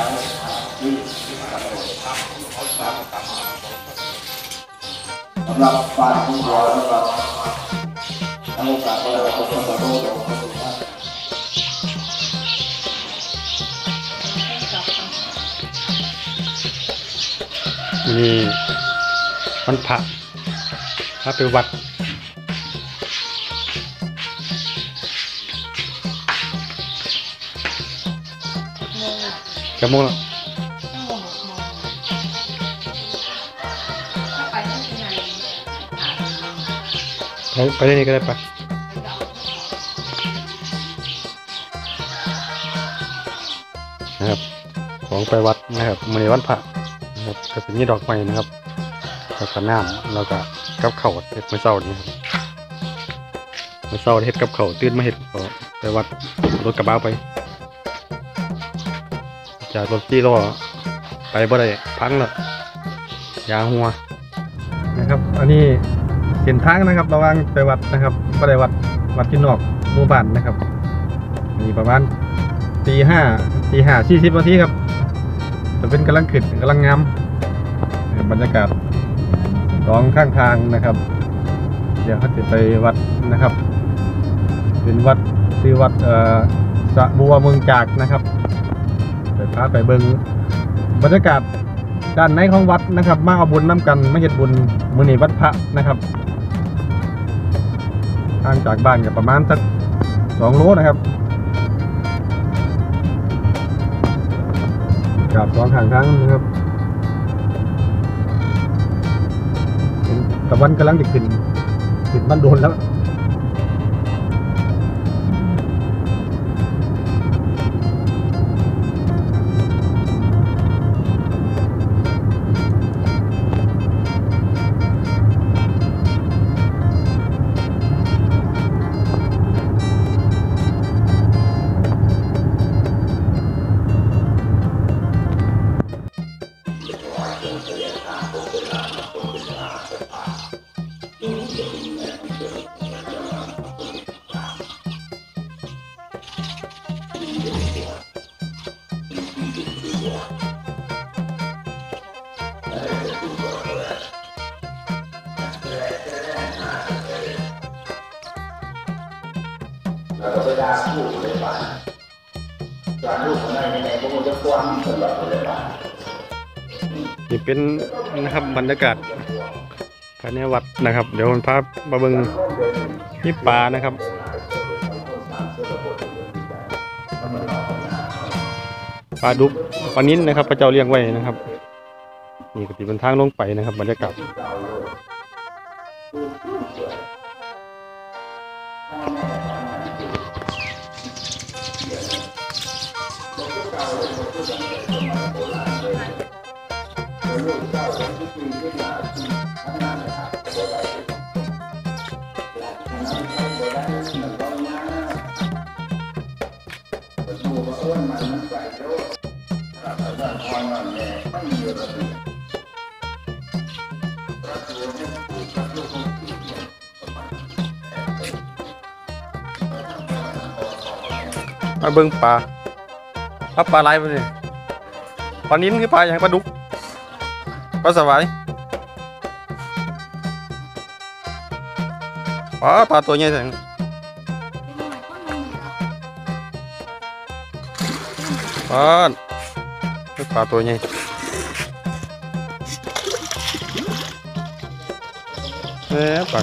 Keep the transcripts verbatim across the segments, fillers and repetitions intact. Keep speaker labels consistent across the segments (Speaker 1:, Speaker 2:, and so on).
Speaker 1: สำหรับฝ่ายผู้บริหารทั้งองค์การบริหารส่วนตัวโลก
Speaker 2: นี่มันพระพระไปวัดจะโมงแล้วไปไปได้นี่ก็ได้ปะนะครับของไปวัดนะครับมื้อนี้วันพระนะครับก็จะมีดอกไม้นะครับแล้วก็น้ำแล้วก็กับข้าวเฮ็ดมื้อเช้านี้ครับมื้อเช้าเฮ็ดกับข้าวตื่นมาเฮ็ดก็ไปวัดรถกระบะไปจากรถที่ล้อไปบ่ได้พังแล้วยางหัวนะครับอันนี้เส้นทางนะครับระหว่างไปวัดนะครับบ่ได้วัดวัดที่นอกหมู่บ้านนะครับมีประมาณตีห้าตีห้าสี่สิบนาทีครับจะเป็นกำลังขึ้นกำลังงามบรรยากาศสองข้างทางนะครับเดี๋ยวเขาจะไปวัดนะครับเป็นวัดชื่อวัดเอ่อสะบัวเมืองจากนะครับไปพาไปเบิ่งบรรยากาศด้านในของวัดนะครับมาเอาบุญน้ำกันมาเฮ็ดบุญมื้อนี้วัดพระนะครับทางจากบ้านกับประมาณสักสองโลนะครับกับสองข้างทางนะครับเป็นตะวันกำลังจะขึ้นขึ้นบ้านโดนแล้ว
Speaker 1: เราไปด่าผู้เลยบ้านการลูกของนายในพวกมันจะกว้างสำหรับเลยบ้าน
Speaker 2: นี่เป็นนะครับบรรยากาศภายในวัดนะครับเดี๋ยวผมพามาเบิ่งที่ป่านะครับปลาดุกปลานิ้นนะครับพระเจ้าเลี้ยงไว้นะครับนี่ก็จะเป็นทางลงไปนะครับบรรยากาศมาเบิ่งปลาปลาปลาไหลไปเลยปลานิ้นคือปลาอย่างปลาดุกปลาสวายปลาปลาตัวใหญ่แสงปลาปลาตัวใหญ่เอ๊ะปลา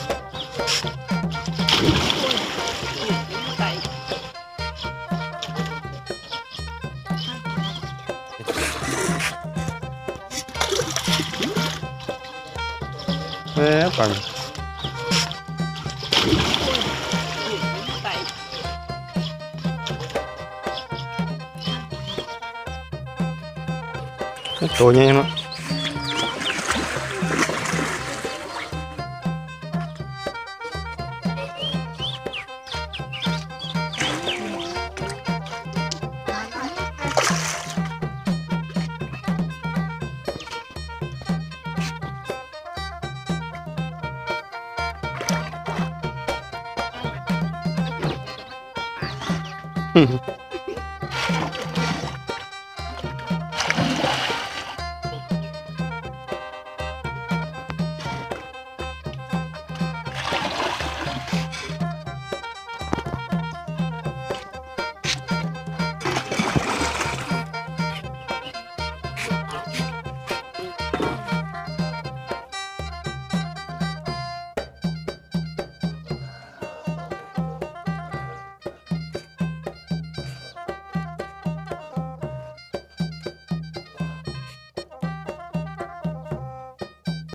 Speaker 2: เอ๊ะปังตัวใหญ่เนาะ